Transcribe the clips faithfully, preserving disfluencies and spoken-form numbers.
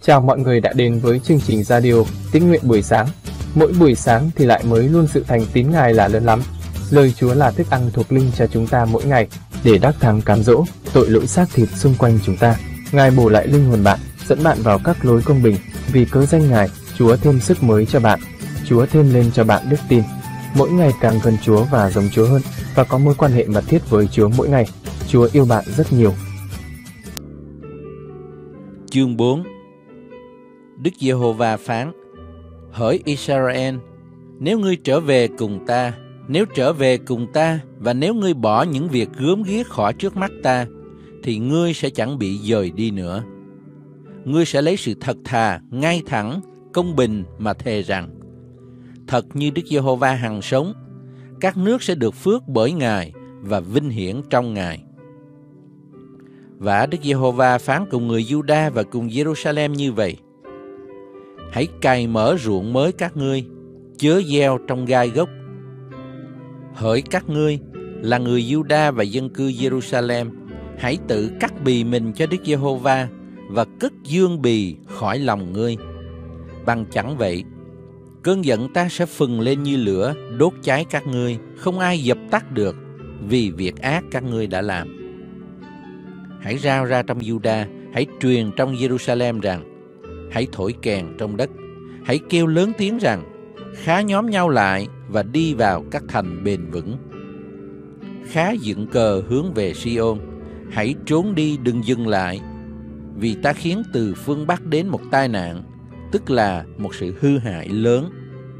Chào mọi người đã đến với chương trình radio Tín nguyện buổi sáng. Mỗi buổi sáng thì lại mới luôn sự thành tín Ngài là lớn lắm. Lời Chúa là thức ăn thuộc linh cho chúng ta mỗi ngày để đắc thắng cám dỗ tội lỗi xác thịt xung quanh chúng ta. Ngài bổ lại linh hồn bạn, dẫn bạn vào các lối công bình. Vì cớ danh Ngài, Chúa thêm sức mới cho bạn. Chúa thêm lên cho bạn đức tin. Mỗi ngày càng gần Chúa và giống Chúa hơn, và có mối quan hệ mật thiết với Chúa mỗi ngày. Chúa yêu bạn rất nhiều. Chương bốn. Đức Giê-hô-va phán: Hỡi Israel, nếu ngươi trở về cùng ta, nếu trở về cùng ta, và nếu ngươi bỏ những việc gớm ghiếc khỏi trước mắt ta, thì ngươi sẽ chẳng bị dời đi nữa. Ngươi sẽ lấy sự thật thà, ngay thẳng, công bình mà thề rằng: Thật như Đức Giê-hô-va hằng sống, các nước sẽ được phước bởi Ngài và vinh hiển trong Ngài. Và Đức Giê-hô-va phán cùng người Giu-đa và cùng Giê-ru-sa-lem như vậy: Hãy cày mở ruộng mới các ngươi, chớ gieo trong gai gốc. Hỡi các ngươi là người Giu-đa và dân cư Giê-ru-sa-lem, hãy tự cắt bì mình cho Đức Giê-hô-va và cất dương bì khỏi lòng ngươi. Bằng chẳng vậy, cơn giận ta sẽ phừng lên như lửa, đốt cháy các ngươi, không ai dập tắt được, vì việc ác các ngươi đã làm. Hãy rao ra trong Giu-đa, hãy truyền trong Giê-ru-sa-lem rằng: Hãy thổi kèn trong đất, hãy kêu lớn tiếng rằng: Khá nhóm nhau lại và đi vào các thành bền vững. Khá dựng cờ hướng về Si-ôn, hãy trốn đi đừng dừng lại, vì ta khiến từ phương Bắc đến một tai nạn, tức là một sự hư hại lớn.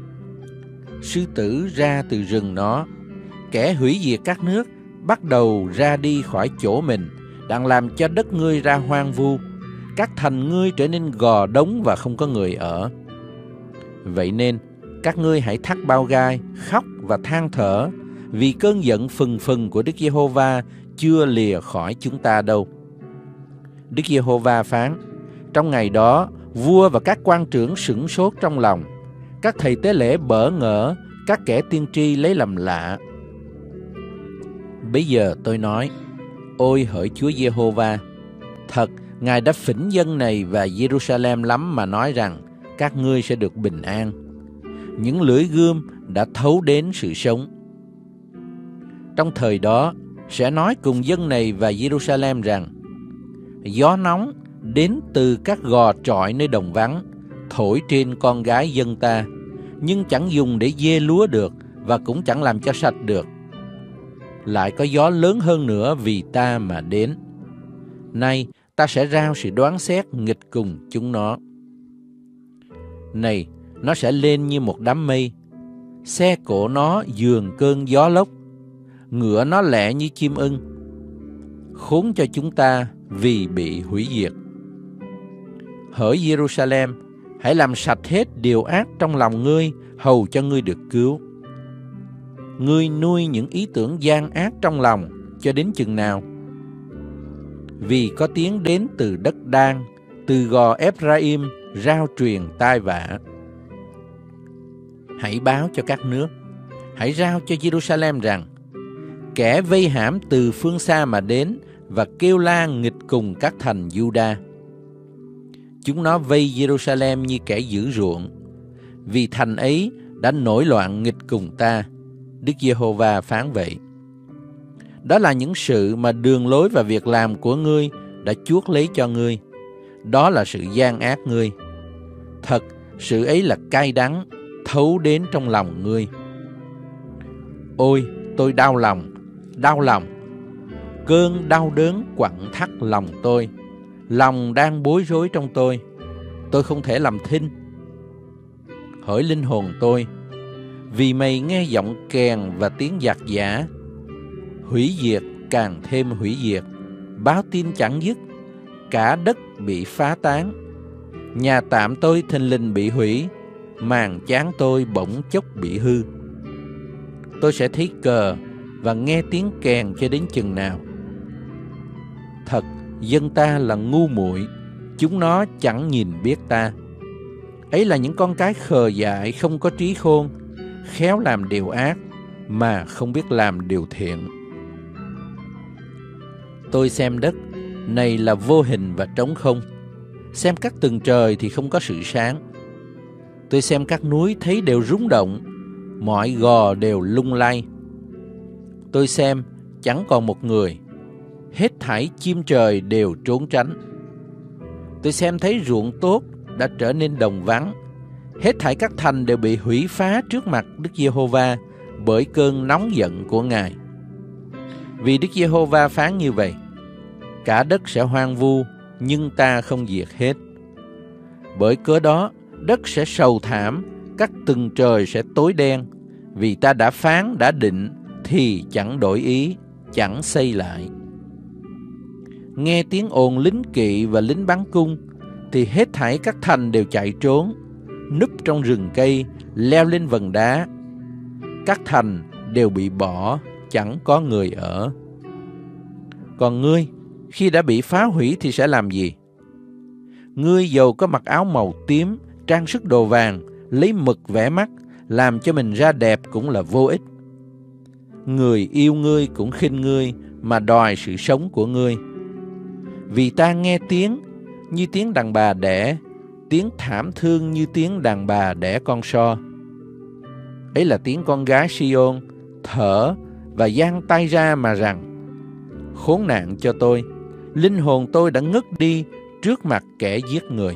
Sư tử ra từ rừng nó, kẻ hủy diệt các nước bắt đầu ra đi khỏi chỗ mình, đang làm cho đất ngươi ra hoang vu, các thành ngươi trở nên gò đống và không có người ở. Vậy nên các ngươi hãy thắt bao gai, khóc và than thở, vì cơn giận phừng phừng của Đức Giê-hô-va chưa lìa khỏi chúng ta đâu. Đức Giê-hô-va phán: Trong ngày đó, vua và các quan trưởng sửng sốt trong lòng, các thầy tế lễ bỡ ngỡ, các kẻ tiên tri lấy làm lạ. Bây giờ tôi nói: Ôi hỡi Chúa Giê-hô-va, thật Ngài đã phỉnh dân này và Giê-ru-sa-lem lắm mà nói rằng các ngươi sẽ được bình an. Những lưỡi gươm đã thấu đến sự sống. Trong thời đó sẽ nói cùng dân này và Giê-ru-sa-lem rằng: Gió nóng đến từ các gò trọi nơi đồng vắng, thổi trên con gái dân ta, nhưng chẳng dùng để dê lúa được, và cũng chẳng làm cho sạch được. Lại có gió lớn hơn nữa vì ta mà đến. Nay ta sẽ rao sự đoán xét nghịch cùng chúng nó. Này, nó sẽ lên như một đám mây, xe cộ nó dường cơn gió lốc, ngựa nó lẹ như chim ưng. Khốn cho chúng ta vì bị hủy diệt. Hỡi Giê-ru-sa-lem, hãy làm sạch hết điều ác trong lòng ngươi, hầu cho ngươi được cứu. Ngươi nuôi những ý tưởng gian ác trong lòng cho đến chừng nào? Vì có tiếng đến từ đất Đan, từ gò Ép-ra-im rao truyền tai vạ. Hãy báo cho các nước, hãy rao cho Giê-ru-sa-lem rằng: Kẻ vây hãm từ phương xa mà đến và kêu la nghịch cùng các thành Giu-đa. Chúng nó vây Giê-ru-sa-lem như kẻ giữ ruộng, vì thành ấy đã nổi loạn nghịch cùng ta. Đức Giê-hô-va phán vậy. Đó là những sự mà đường lối và việc làm của ngươi đã chuốc lấy cho ngươi. Đó là sự gian ác ngươi. Thật, sự ấy là cay đắng, thấu đến trong lòng ngươi. Ôi, tôi đau lòng, đau lòng. Cơn đau đớn quặn thắt lòng tôi. Lòng đang bối rối trong tôi. Tôi không thể làm thinh. Hỡi linh hồn tôi, vì mày nghe giọng kèn và tiếng giặc giã, hủy diệt càng thêm hủy diệt, báo tin chẳng dứt, cả đất bị phá tán. Nhà tạm tôi thình lình bị hủy, màn chán tôi bỗng chốc bị hư. Tôi sẽ thấy cờ và nghe tiếng kèn cho đến chừng nào? Thật, dân ta là ngu muội, chúng nó chẳng nhìn biết ta. Ấy là những con cái khờ dại không có trí khôn, khéo làm điều ác mà không biết làm điều thiện. Tôi xem đất này là vô hình và trống không, xem các tầng trời thì không có sự sáng. Tôi xem các núi thấy đều rung động, mọi gò đều lung lay. Tôi xem chẳng còn một người, hết thảy chim trời đều trốn tránh. Tôi xem thấy ruộng tốt đã trở nên đồng vắng, hết thảy các thành đều bị hủy phá trước mặt Đức Giê-hô-va bởi cơn nóng giận của Ngài. Vì Đức Giê-hô-va phán như vậy: cả đất sẽ hoang vu, nhưng ta không diệt hết. Bởi cớ đó, đất sẽ sầu thảm, các tầng trời sẽ tối đen, vì ta đã phán, đã định, thì chẳng đổi ý, chẳng xây lại. Nghe tiếng ồn lính kỵ và lính bắn cung, thì hết thảy các thành đều chạy trốn, núp trong rừng cây, leo lên vần đá. Các thành đều bị bỏ, chẳng có người ở. Còn ngươi, khi đã bị phá hủy thì sẽ làm gì? Ngươi dầu có mặc áo màu tím, trang sức đồ vàng, lấy mực vẽ mắt, làm cho mình ra đẹp cũng là vô ích. Người yêu ngươi cũng khinh ngươi, mà đòi sự sống của ngươi. Vì ta nghe tiếng như tiếng đàn bà đẻ, tiếng thảm thương như tiếng đàn bà đẻ con so. Ấy là tiếng con gái Si-ôn thở và giang tay ra mà rằng: khốn nạn cho tôi, linh hồn tôi đã ngất đi trước mặt kẻ giết người.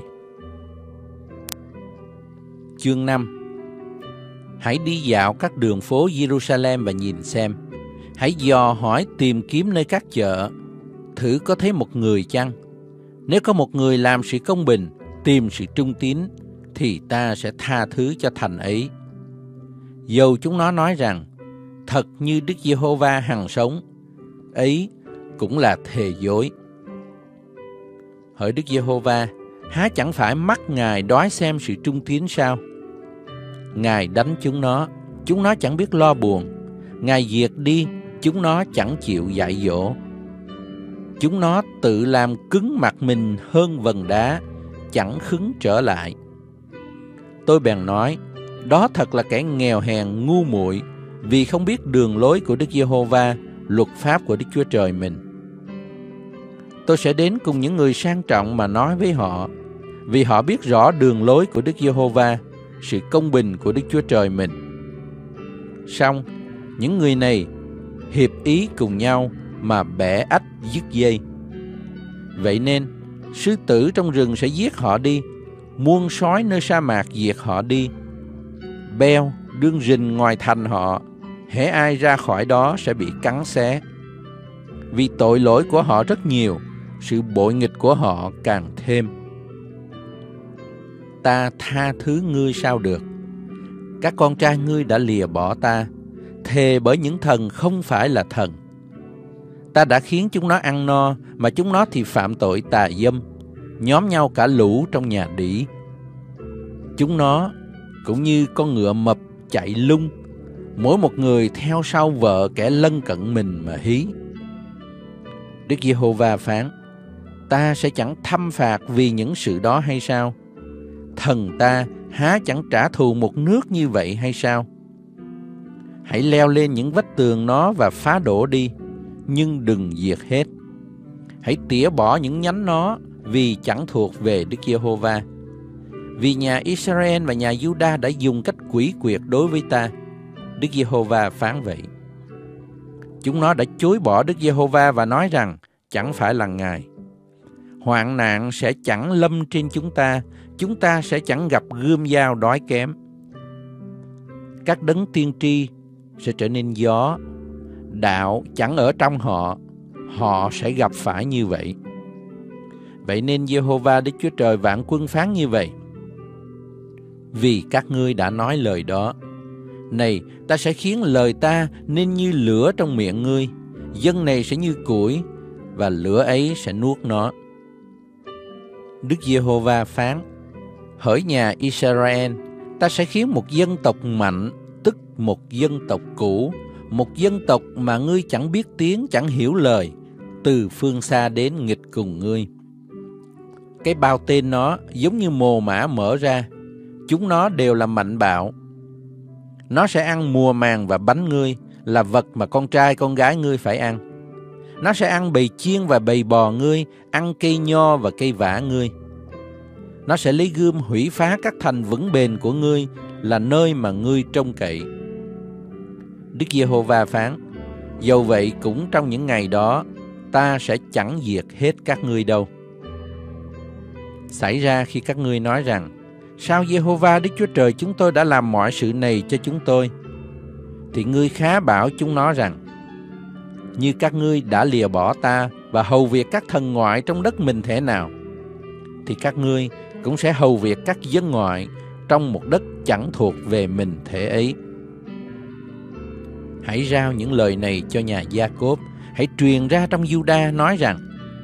Chương năm. Hãy đi dạo các đường phố Jerusalem và nhìn xem. Hãy dò hỏi tìm kiếm nơi các chợ, thử có thấy một người chăng? Nếu có một người làm sự công bình, tìm sự trung tín, thì ta sẽ tha thứ cho thành ấy. Dầu chúng nó nói rằng: thật như Đức Giê-hô-va hằng sống, ấy cũng là thề dối. Hỡi Đức Giê-hô-va, há chẳng phải mắt Ngài đói xem sự trung tín sao? Ngài đánh chúng nó, chúng nó chẳng biết lo buồn. Ngài diệt đi, chúng nó chẳng chịu dạy dỗ. Chúng nó tự làm cứng mặt mình hơn vần đá, chẳng khứng trở lại. Tôi bèn nói: đó thật là kẻ nghèo hèn ngu muội, vì không biết đường lối của Đức Giê-hô-va, luật pháp của Đức Chúa Trời mình. Tôi sẽ đến cùng những người sang trọng mà nói với họ, vì họ biết rõ đường lối của Đức Giê-hô-va, sự công bình của Đức Chúa Trời mình. Song những người này hiệp ý cùng nhau mà bẻ ách dứt dây. Vậy nên sư tử trong rừng sẽ giết họ đi, muôn sói nơi sa mạc diệt họ đi. Beo đương rình ngoài thành họ, hễ ai ra khỏi đó sẽ bị cắn xé. Vì tội lỗi của họ rất nhiều, sự bội nghịch của họ càng thêm. Ta tha thứ ngươi sao được? Các con trai ngươi đã lìa bỏ ta, thề bởi những thần không phải là thần. Ta đã khiến chúng nó ăn no, mà chúng nó thì phạm tội tà dâm, nhóm nhau cả lũ trong nhà đỉ. Chúng nó cũng như con ngựa mập chạy lung, mỗi một người theo sau vợ kẻ lân cận mình mà hí. Đức Giê-hô-va phán: ta sẽ chẳng thăm phạt vì những sự đó hay sao? Thần ta há chẳng trả thù một nước như vậy hay sao? Hãy leo lên những vách tường nó và phá đổ đi, nhưng đừng diệt hết. Hãy tỉa bỏ những nhánh nó, vì chẳng thuộc về Đức Giê-hô-va. Vì nhà Israel và nhà Giu-đa đã dùng cách quỷ quyệt đối với ta, Đức Giê-hô-va phán vậy. Chúng nó đã chối bỏ Đức Giê-hô-va và nói rằng chẳng phải là Ngài. Hoạn nạn sẽ chẳng lâm trên chúng ta, chúng ta sẽ chẳng gặp gươm dao đói kém. Các đấng tiên tri sẽ trở nên gió, đạo chẳng ở trong họ, họ sẽ gặp phải như vậy. Vậy nên Giê-hô-va Đức Chúa Trời vạn quân phán như vậy: vì các ngươi đã nói lời đó, này, ta sẽ khiến lời ta nên như lửa trong miệng ngươi, dân này sẽ như củi, và lửa ấy sẽ nuốt nó. Đức Giê-hô-va phán: hỡi nhà Israel, ta sẽ khiến một dân tộc mạnh, tức một dân tộc cũ, một dân tộc mà ngươi chẳng biết tiếng, chẳng hiểu lời, từ phương xa đến nghịch cùng ngươi. Cái bao tên nó giống như mồ mả mở ra, chúng nó đều là mạnh bạo. Nó sẽ ăn mùa màng và bánh ngươi, là vật mà con trai con gái ngươi phải ăn. Nó sẽ ăn bầy chiên và bầy bò ngươi, ăn cây nho và cây vả ngươi. Nó sẽ lấy gươm hủy phá các thành vững bền của ngươi, là nơi mà ngươi trông cậy. Đức Giê-hô-va phán: dầu vậy cũng trong những ngày đó, ta sẽ chẳng diệt hết các ngươi đâu. Xảy ra khi các ngươi nói rằng: sao Giê-hô-va Đức Chúa Trời chúng tôi đã làm mọi sự này cho chúng tôi? Thì ngươi khá bảo chúng nó rằng: như các ngươi đã lìa bỏ ta và hầu việc các thần ngoại trong đất mình thế nào, thì các ngươi cũng sẽ hầu việc các dân ngoại trong một đất chẳng thuộc về mình thế ấy. Hãy rao những lời này cho nhà Gia-cốp, hãy truyền ra trong Giu-đa nói rằng: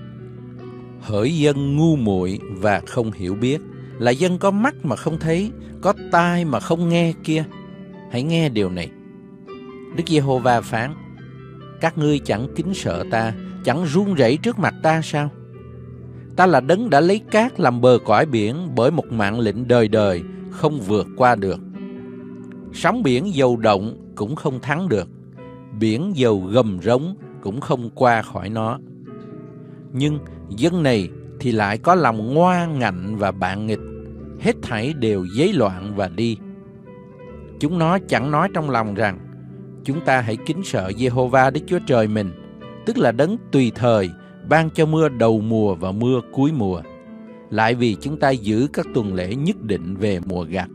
hỡi dân ngu muội và không hiểu biết, là dân có mắt mà không thấy, có tai mà không nghe kia, hãy nghe điều này. Đức Giê-hô-va phán: các ngươi chẳng kính sợ ta, chẳng run rẩy trước mặt ta sao? Ta là đấng đã lấy cát làm bờ cõi biển, bởi một mạng lệnh đời đời không vượt qua được. Sóng biển dầu động cũng không thắng được, biển dầu gầm rống cũng không qua khỏi nó. Nhưng dân này thì lại có lòng ngoan ngạnh và bạn nghịch, hết thảy đều giấy loạn và đi. Chúng nó chẳng nói trong lòng rằng: chúng ta hãy kính sợ Giê-hô-va Đức Chúa Trời mình, tức là đấng tùy thời ban cho mưa đầu mùa và mưa cuối mùa, lại vì chúng ta giữ các tuần lễ nhất định về mùa gặt.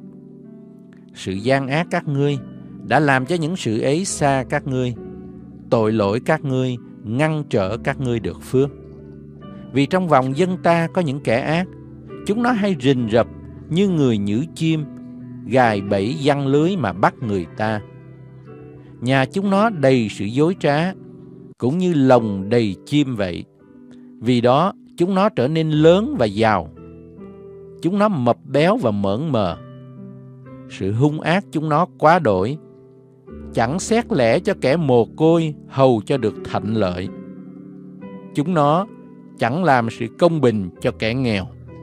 Sự gian ác các ngươi đã làm cho những sự ấy xa các ngươi, tội lỗi các ngươi ngăn trở các ngươi được phước. Vì trong vòng dân ta có những kẻ ác, chúng nó hay rình rập như người nhử chim, gài bẫy giăng lưới mà bắt người ta. Nhà chúng nó đầy sự dối trá, cũng như lồng đầy chim vậy. Vì đó chúng nó trở nên lớn và giàu, chúng nó mập béo và mởn mờ. Sự hung ác chúng nó quá đổi, chẳng xét lẽ cho kẻ mồ côi hầu cho được thạnh lợi. Chúng nó chẳng làm sự công bình cho kẻ nghèo.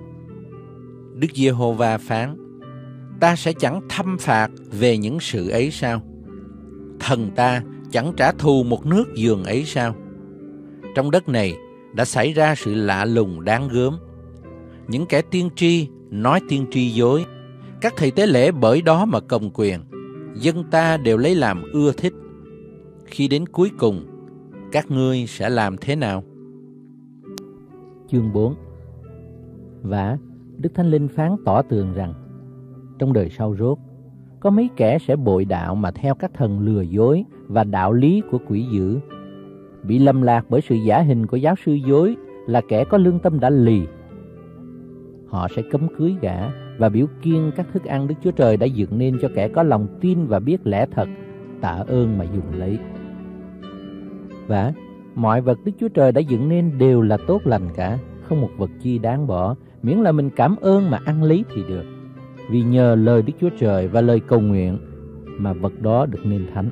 Đức Giê-hô-va phán: ta sẽ chẳng thăm phạt về những sự ấy sao? Thần ta chẳng trả thù một nước giường ấy sao? Trong đất này đã xảy ra sự lạ lùng đáng gớm. Những kẻ tiên tri nói tiên tri dối, các thầy tế lễ bởi đó mà cầm quyền. Dân ta đều lấy làm ưa thích. Khi đến cuối cùng, các ngươi sẽ làm thế nào? Chương bốn. Và Đức Thánh Linh phán tỏ tường rằng trong đời sau rốt, có mấy kẻ sẽ bội đạo mà theo các thần lừa dối và đạo lý của quỷ dữ, bị lầm lạc bởi sự giả hình của giáo sư dối, là kẻ có lương tâm đã lì. Họ sẽ cấm cưới gả và biểu kiêng các thức ăn Đức Chúa Trời đã dựng nên cho kẻ có lòng tin và biết lẽ thật, tạ ơn mà dùng lấy. Và mọi vật Đức Chúa Trời đã dựng nên đều là tốt lành cả, không một vật chi đáng bỏ, miễn là mình cảm ơn mà ăn lấy thì được. Vì nhờ lời Đức Chúa Trời và lời cầu nguyện mà vật đó được nên thánh.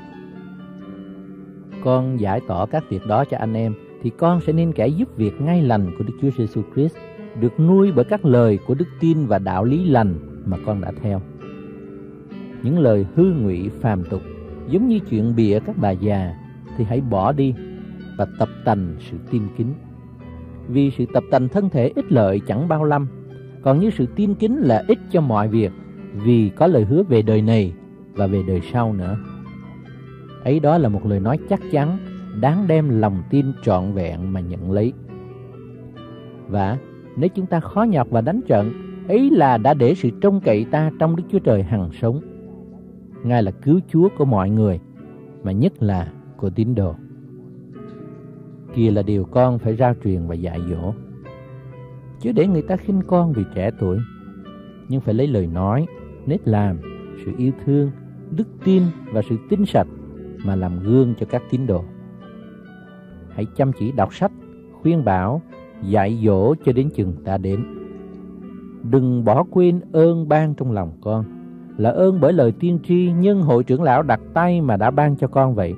Con giải tỏ các việc đó cho anh em, thì con sẽ nên kẻ giúp việc ngay lành của Đức Chúa Giêsu Christ, được nuôi bởi các lời của đức tin và đạo lý lành mà con đã theo. Những lời hư ngụy phàm tục, giống như chuyện bịa các bà già, thì hãy bỏ đi và tập tành sự tin kính. Vì sự tập tành thân thể ích lợi chẳng bao lâm, còn như sự tin kính là ích cho mọi việc, vì có lời hứa về đời này và về đời sau nữa. Ấy đó là một lời nói chắc chắn, đáng đem lòng tin trọn vẹn mà nhận lấy. Và nếu chúng ta khó nhọc và đánh trận, ấy là đã để sự trông cậy ta trong Đức Chúa Trời hằng sống. Ngài là cứu Chúa của mọi người, mà nhất là của tín đồ. Kia là điều con phải rao truyền và dạy dỗ. Chứ để người ta khinh con vì trẻ tuổi, nhưng phải lấy lời nói, nết làm, sự yêu thương, đức tin và sự tinh sạch mà làm gương cho các tín đồ. Hãy chăm chỉ đọc sách, khuyên bảo, dạy dỗ cho đến chừng ta đến. Đừng bỏ quên ơn ban trong lòng con, là ơn bởi lời tiên tri nhân hội trưởng lão đặt tay mà đã ban cho con vậy.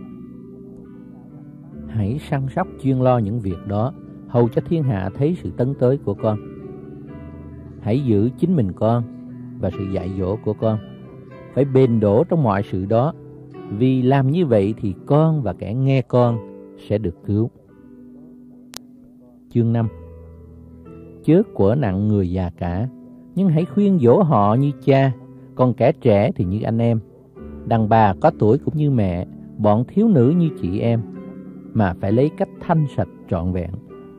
Hãy săn sóc chuyên lo những việc đó, hầu cho thiên hạ thấy sự tấn tới của con. Hãy giữ chính mình con và sự dạy dỗ của con, phải bền đổ trong mọi sự đó, vì làm như vậy thì con và kẻ nghe con sẽ được cứu. Chương năm. chớ quở nặng người già cả, nhưng hãy khuyên dỗ họ như cha, còn kẻ trẻ thì như anh em. Đàn bà có tuổi cũng như mẹ, bọn thiếu nữ như chị em, mà phải lấy cách thanh sạch trọn vẹn.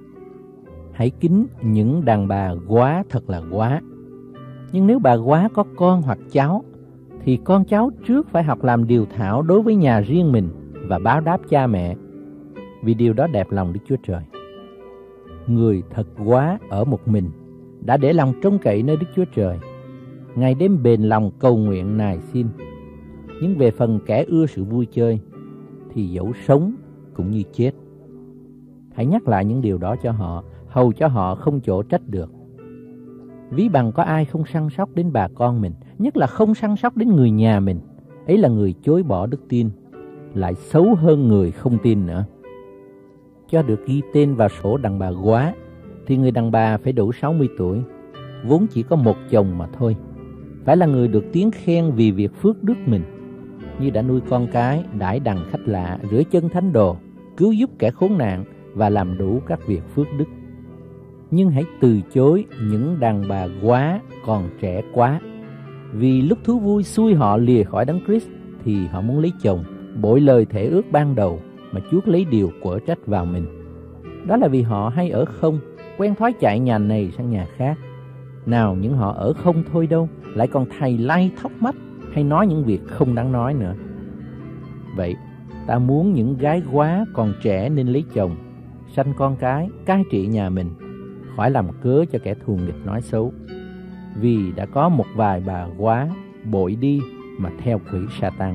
Hãy kính những đàn bà góa thật là góa. Nhưng nếu bà góa có con hoặc cháu, thì con cháu trước phải học làm điều thảo đối với nhà riêng mình và báo đáp cha mẹ, vì điều đó đẹp lòng Đức Chúa Trời. Người thật góa ở một mình đã để lòng trông cậy nơi Đức Chúa Trời, ngày đêm bền lòng cầu nguyện nài xin. Nhưng về phần kẻ ưa sự vui chơi thì dẫu sống cũng như chết. Hãy nhắc lại những điều đó cho họ, hầu cho họ không chỗ trách được. Ví bằng có ai không săn sóc đến bà con mình, nhất là không săn sóc đến người nhà mình, ấy là người chối bỏ đức tin, lại xấu hơn người không tin nữa. Cho được ghi tên vào sổ đàn bà góa thì người đàn bà phải đủ sáu mươi tuổi, vốn chỉ có một chồng mà thôi, phải là người được tiếng khen vì việc phước đức mình, như đã nuôi con cái, đãi đằng khách lạ, rửa chân thánh đồ, cứu giúp kẻ khốn nạn và làm đủ các việc phước đức. Nhưng hãy từ chối những đàn bà góa còn trẻ quá, vì lúc thú vui xui họ lìa khỏi Đấng Christ thì họ muốn lấy chồng, bội lời thể ước ban đầu mà chuốc lấy điều quở trách vào mình. Đó là vì họ hay ở không, quen thói chạy nhà này sang nhà khác. Nào những họ ở không thôi đâu, lại còn thầy lay thóc mắt hay nói những việc không đáng nói nữa. Vậy ta muốn những gái góa còn trẻ nên lấy chồng, sanh con cái, cai trị nhà mình, khỏi làm cớ cho kẻ thù nghịch nói xấu. Vì đã có một vài bà góa bội đi mà theo quỷ Sa-tan.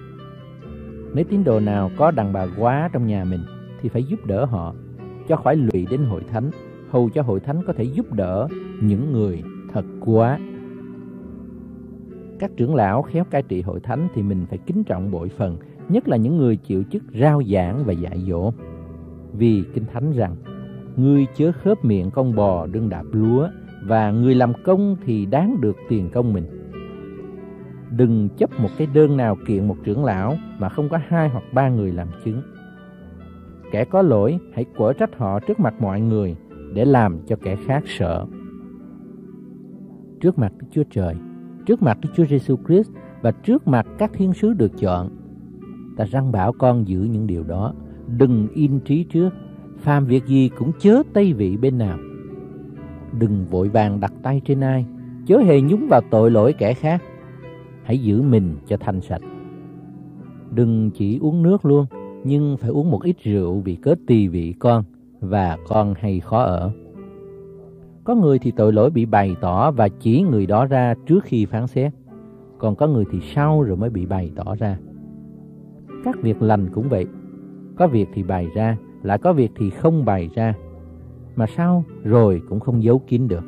Nếu tín đồ nào có đàn bà góa trong nhà mình thì phải giúp đỡ họ, cho khỏi lụy đến hội thánh, hầu cho hội thánh có thể giúp đỡ những người thật góa. Các trưởng lão khéo cai trị hội thánh thì mình phải kính trọng bội phần, nhất là những người chịu chức rao giảng và dạy dỗ. Vì Kinh Thánh rằng, ngươi chớ khớp miệng con bò đương đạp lúa, và người làm công thì đáng được tiền công mình. Đừng chấp một cái đơn nào kiện một trưởng lão mà không có hai hoặc ba người làm chứng. Kẻ có lỗi hãy quở trách họ trước mặt mọi người để làm cho kẻ khác sợ. Trước mặt Đức Chúa Trời, trước mặt Đức Chúa Giêsu Christ và trước mặt các thiên sứ được chọn, ta răn bảo con giữ những điều đó. Đừng in trí trước, phàm việc gì cũng chớ tây vị bên nào. Đừng vội vàng đặt tay trên ai, chớ hề nhúng vào tội lỗi kẻ khác. Hãy giữ mình cho thanh sạch. Đừng chỉ uống nước luôn, nhưng phải uống một ít rượu vì cớ tỳ vị con, và con hay khó ở. Có người thì tội lỗi bị bày tỏ và chỉ người đó ra trước khi phán xét, còn có người thì sau rồi mới bị bày tỏ ra. Các việc lành cũng vậy, có việc thì bày ra, lại có việc thì không bày ra, mà sau rồi cũng không giấu kín được.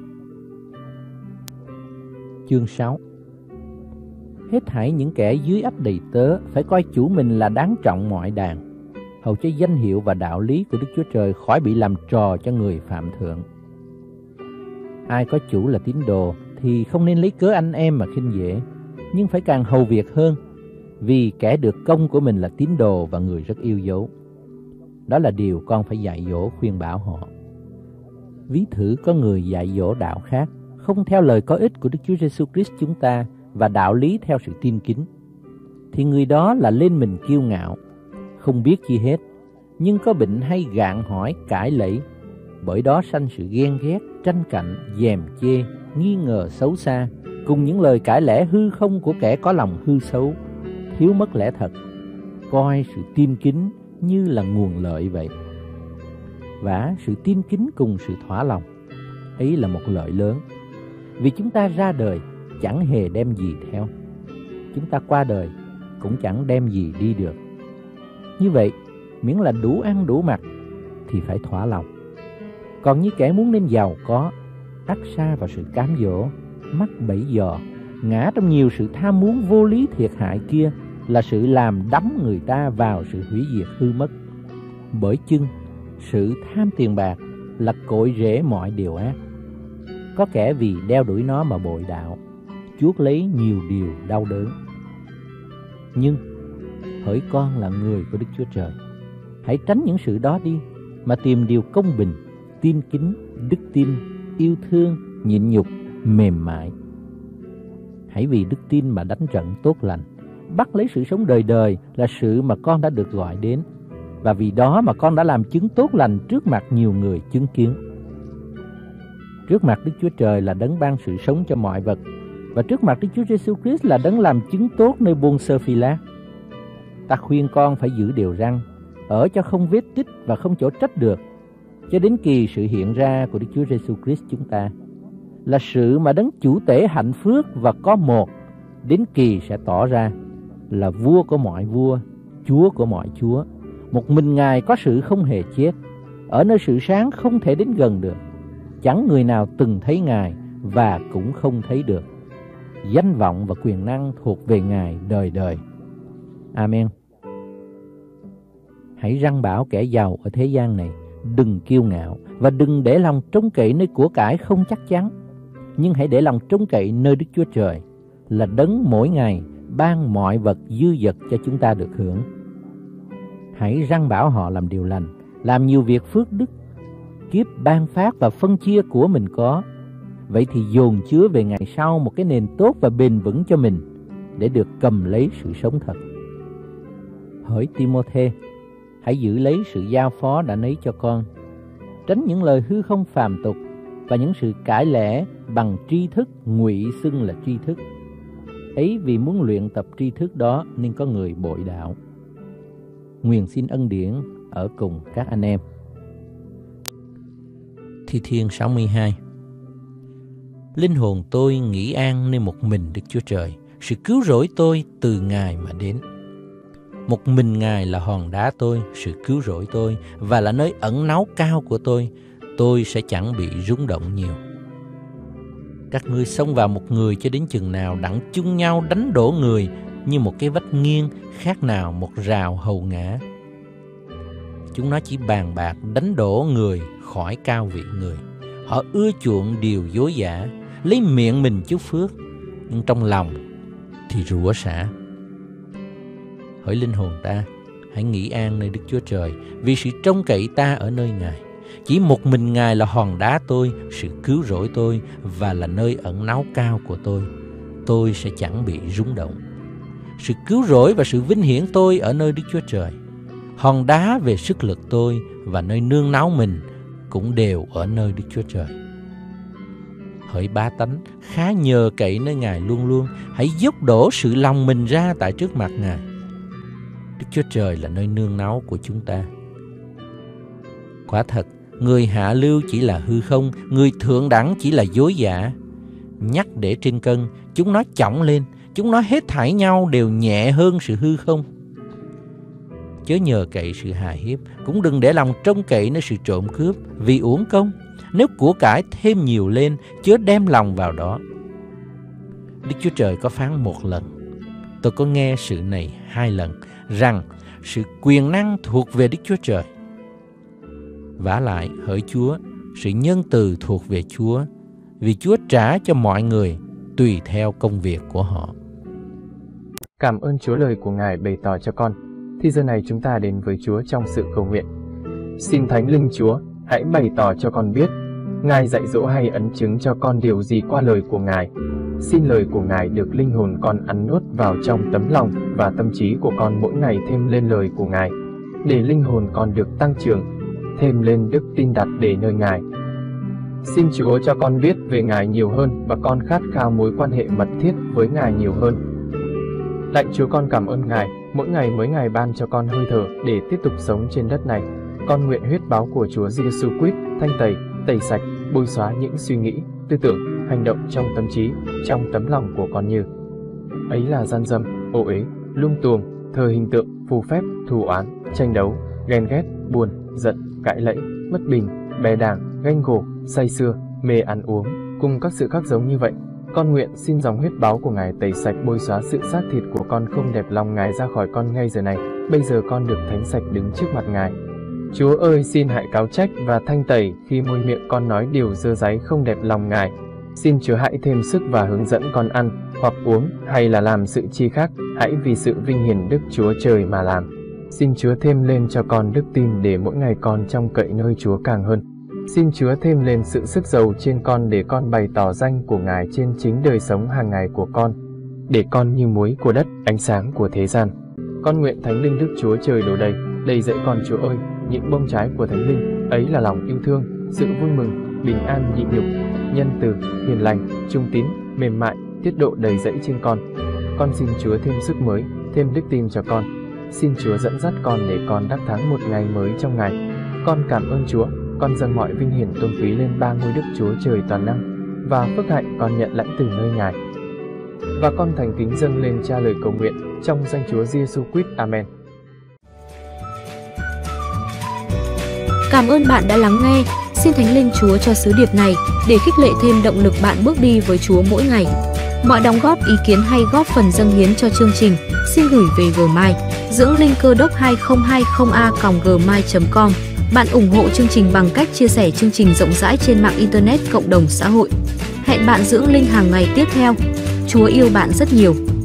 Chương sáu. Hết thảy những kẻ dưới ách đầy tớ phải coi chủ mình là đáng trọng mọi đàn, hầu cho danh hiệu và đạo lý của Đức Chúa Trời khỏi bị làm trò cho người phạm thượng. Ai có chủ là tín đồ thì không nên lấy cớ anh em mà khinh dễ, nhưng phải càng hầu việc hơn, vì kẻ được công của mình là tín đồ và người rất yêu dấu. Đó là điều con phải dạy dỗ khuyên bảo họ. Ví thử có người dạy dỗ đạo khác, không theo lời có ích của Đức Chúa Giêsu Christ chúng ta và đạo lý theo sự tin kính, thì người đó là lên mình kiêu ngạo, không biết chi hết, nhưng có bệnh hay gạn hỏi cãi lẫy, bởi đó sanh sự ghen ghét, tranh cạnh, dèm chê, nghi ngờ xấu xa, cùng những lời cãi lẽ hư không của kẻ có lòng hư xấu, thiếu mất lẽ thật, coi sự tin kính như là nguồn lợi vậy. Và sự tin kính cùng sự thỏa lòng ấy là một lợi lớn, vì chúng ta ra đời chẳng hề đem gì theo, chúng ta qua đời cũng chẳng đem gì đi được. Như vậy, miễn là đủ ăn đủ mặc thì phải thỏa lòng. Còn như kẻ muốn nên giàu có, ắt sa vào sự cám dỗ, mắc bẫy dò, ngã trong nhiều sự tham muốn vô lý thiệt hại kia, là sự làm đắm người ta vào sự hủy diệt hư mất. Bởi chưng sự tham tiền bạc là cội rễ mọi điều ác. Có kẻ vì đeo đuổi nó mà bội đạo, chuốc lấy nhiều điều đau đớn. Nhưng hỡi con là người của Đức Chúa Trời, hãy tránh những sự đó đi, mà tìm điều công bình, tin kính, đức tin, yêu thương, nhịn nhục, mềm mại. Hãy vì đức tin mà đánh trận tốt lành, bắt lấy sự sống đời đời là sự mà con đã được gọi đến, và vì đó mà con đã làm chứng tốt lành trước mặt nhiều người chứng kiến. Trước mặt Đức Chúa Trời là đấng ban sự sống cho mọi vật, và trước mặt Đức Chúa Giêsu Christ là đấng làm chứng tốt nơi Pôn-sơ Phi-lát. Ta khuyên con phải giữ điều răn, ở cho không vết tích và không chỗ trách được, cho đến kỳ sự hiện ra của Đức Chúa Giêsu Christ chúng ta, là sự mà đấng chủ tể hạnh phước và có một, đến kỳ sẽ tỏ ra, là vua của mọi vua, Chúa của mọi chúa. Một mình Ngài có sự không hề chết, ở nơi sự sáng không thể đến gần được. Chẳng người nào từng thấy Ngài và cũng không thấy được. Danh vọng và quyền năng thuộc về Ngài đời đời. Amen. Hãy răn bảo kẻ giàu ở thế gian này, đừng kiêu ngạo và đừng để lòng trông cậy nơi của cải không chắc chắn, nhưng hãy để lòng trông cậy nơi Đức Chúa Trời, là đấng mỗi ngày ban mọi vật dư dật cho chúng ta được hưởng. Hãy răn bảo họ làm điều lành, làm nhiều việc phước đức, kiếp ban phát và phân chia của mình có. Vậy thì dồn chứa về ngày sau một cái nền tốt và bền vững cho mình, để được cầm lấy sự sống thật. Hỡi Ti-mô-thê, hãy giữ lấy sự giao phó đã nấy cho con, tránh những lời hư không phàm tục và những sự cãi lẽ bằng tri thức ngụy xưng là tri thức. Ấy vì muốn luyện tập tri thức đó nên có người bội đạo. Nguyện xin ân điển ở cùng các anh em. Thi Thiên sáu mươi hai. Linh hồn tôi nghỉ an nơi một mình Đức Chúa Trời, sự cứu rỗi tôi từ Ngài mà đến. Một mình Ngài là hòn đá tôi, sự cứu rỗi tôi, và là nơi ẩn náu cao của tôi, tôi sẽ chẳng bị rung động nhiều. Các ngươi xông vào một người cho đến chừng nào đặng chung nhau đánh đổ người như một cái vách nghiêng, khác nào một rào hầu ngã. Chúng nó chỉ bàn bạc đánh đổ người khỏi cao vị người. Họ ưa chuộng điều dối giả, lấy miệng mình chúc phước, nhưng trong lòng thì rủa xả. Hỡi linh hồn ta, hãy nghỉ an nơi Đức Chúa Trời, vì sự trông cậy ta ở nơi Ngài. Chỉ một mình Ngài là hòn đá tôi, sự cứu rỗi tôi, và là nơi ẩn náu cao của tôi. Tôi sẽ chẳng bị rung động. Sự cứu rỗi và sự vinh hiển tôi ở nơi Đức Chúa Trời. Hòn đá về sức lực tôi và nơi nương náu mình cũng đều ở nơi Đức Chúa Trời. Hỡi bá tánh, khá nhờ cậy nơi Ngài luôn luôn, hãy dốc đổ sự lòng mình ra tại trước mặt Ngài. Đức Chúa Trời là nơi nương náu của chúng ta. Quả thật, người hạ lưu chỉ là hư không, người thượng đẳng chỉ là dối giả. Nhắc để trên cân, chúng nó chỏng lên, chúng nó hết thảy nhau đều nhẹ hơn sự hư không. Chớ nhờ cậy sự hà hiếp, cũng đừng để lòng trông cậy nơi sự trộm cướp, vì uổng công. Nếu của cải thêm nhiều lên, chớ đem lòng vào đó. Đức Chúa Trời có phán một lần, tôi có nghe sự này hai lần, rằng sự quyền năng thuộc về Đức Chúa Trời. Vả lại, hỡi Chúa, sự nhân từ thuộc về Chúa, vì Chúa trả cho mọi người tùy theo công việc của họ. Cảm ơn Chúa lời của Ngài bày tỏ cho con. Thì giờ này chúng ta đến với Chúa trong sự cầu nguyện. Xin Thánh Linh Chúa, hãy bày tỏ cho con biết, Ngài dạy dỗ hay ấn chứng cho con điều gì qua lời của Ngài. Xin lời của Ngài được linh hồn con ăn nuốt vào trong tấm lòng và tâm trí của con mỗi ngày thêm lên lời của Ngài, để linh hồn con được tăng trưởng, thêm lên đức tin đặt để nơi Ngài. Xin Chúa cho con biết về Ngài nhiều hơn và con khát khao mối quan hệ mật thiết với Ngài nhiều hơn. Lạy Chúa, con cảm ơn Ngài, mỗi ngày mỗi ngày ban cho con hơi thở để tiếp tục sống trên đất này. Con nguyện huyết báo của Chúa Giêsu Christ thanh tẩy, tẩy sạch, bôi xóa những suy nghĩ, tư tưởng, hành động trong tâm trí, trong tấm lòng của con như ấy là gian dâm, ô uế, lung tuồng, thờ hình tượng, phù phép, thù oán, tranh đấu, ghen ghét, buồn, giận, cãi lẫy, bất bình, bè đảng, ganh gổ, say sưa, mê ăn uống, cùng các sự khác giống như vậy. Con nguyện xin dòng huyết báo của Ngài tẩy sạch, bôi xóa sự xác thịt của con không đẹp lòng Ngài ra khỏi con ngay giờ này. Bây giờ con được thánh sạch đứng trước mặt Ngài. Chúa ơi, xin hãy cáo trách và thanh tẩy khi môi miệng con nói điều dơ dáy không đẹp lòng Ngài. Xin Chúa hãy thêm sức và hướng dẫn con ăn, hoặc uống, hay là làm sự chi khác, hãy vì sự vinh hiển Đức Chúa Trời mà làm. Xin Chúa thêm lên cho con đức tin để mỗi ngày con trông cậy nơi Chúa càng hơn. Xin Chúa thêm lên sự sức giàu trên con để con bày tỏ danh của Ngài trên chính đời sống hàng ngày của con, để con như muối của đất, ánh sáng của thế gian. Con nguyện Thánh Linh Đức Chúa Trời đổ đầy, đầy dẫy con Chúa ơi, những bông trái của Thánh Linh, ấy là lòng yêu thương, sự vui mừng, bình an nhịn nhục, nhân từ, hiền lành, trung tín, mềm mại, tiết độ đầy dẫy trên con. Con xin Chúa thêm sức mới, thêm đức tin cho con. Xin Chúa dẫn dắt con để con đắc thắng một ngày mới trong Ngài. Con cảm ơn Chúa, con dâng mọi vinh hiển tôn quý lên ba ngôi Đức Chúa Trời toàn năng, và phước hạnh con nhận lãnh từ nơi Ngài. Và con thành kính dâng lên Cha lời cầu nguyện trong danh Chúa Giêsu Christ. Amen. Cảm ơn bạn đã lắng nghe. Xin Thánh Linh Chúa cho sứ điệp này để khích lệ thêm động lực bạn bước đi với Chúa mỗi ngày. Mọi đóng góp, ý kiến hay góp phần dâng hiến cho chương trình xin gửi về Gmail dưỡng linh cơ đốc hai không hai không a còng gmail chấm com. Bạn ủng hộ chương trình bằng cách chia sẻ chương trình rộng rãi trên mạng Internet, cộng đồng xã hội. Hẹn bạn dưỡng linh hàng ngày tiếp theo. Chúa yêu bạn rất nhiều.